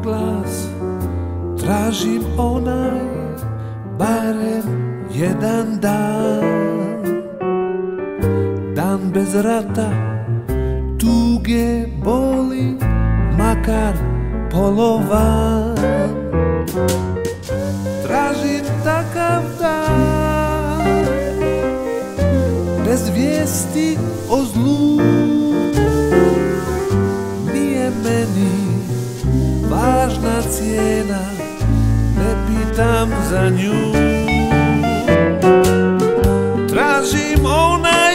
oglas, tražim onaj barem jedan dan. Dan bez rata, tuge, boli, makar polovan. Tražim takav dan, bez vijesti o zlu. Nije meni važna cijena, ne pitam za nju. Tražim onaj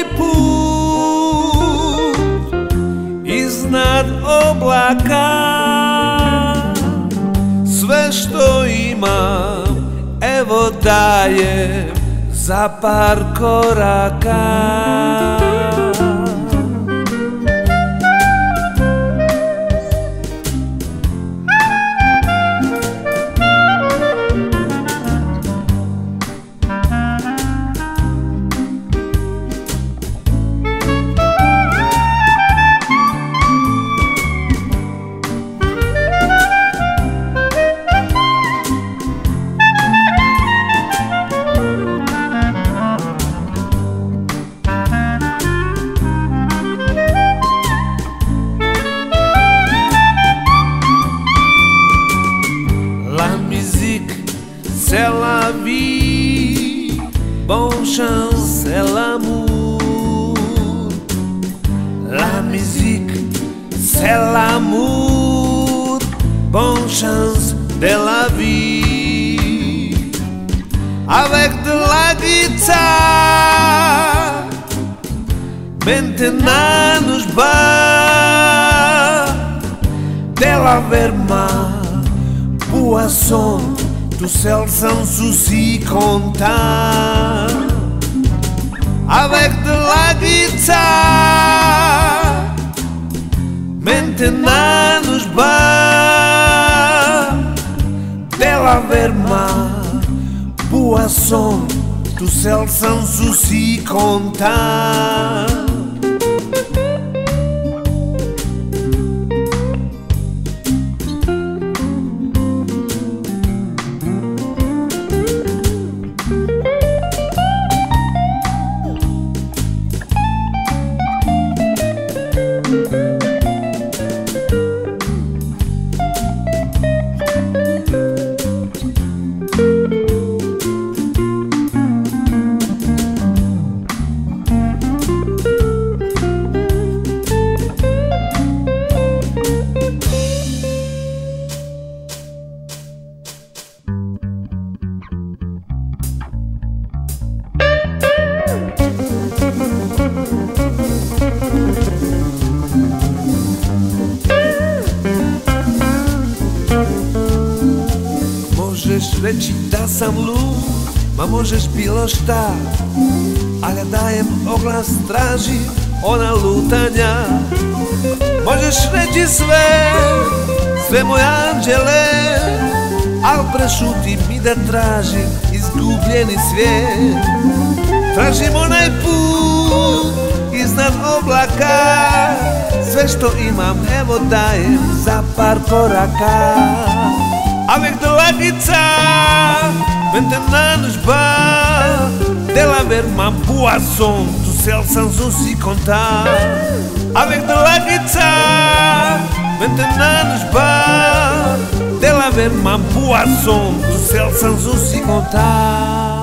put iznad oblaka. Sve što imam, evo dajem za par koraka. C'est la vie, bonne chance, c'est l'amour. La musique, c'est l'amour, bonne chance de la vie. Avec de la guitare, maintenant nos bas de la verma, boisson. Tout seul sans souci comptant. Avec de la guitare, maintenant nos bas de la verma, boisson. Tout seul sans souci comptant. Možeš reći da sam lud, ma možeš bilo šta, ali ja dajem oglas, traži ona lutanja. Možeš reći sve, sve moje anđele, al prešuti mi da tražim izgubljeni svijet. Tražim onaj put iznad oblaka, sve što imam evo dajem za par koraka. Avec de la guitare, maintenant je bats de la verma boisson, tout seul sans souci comptant. Avec de la guitare, maintenant je bats de la verma boisson, tout seul sans souci comptant.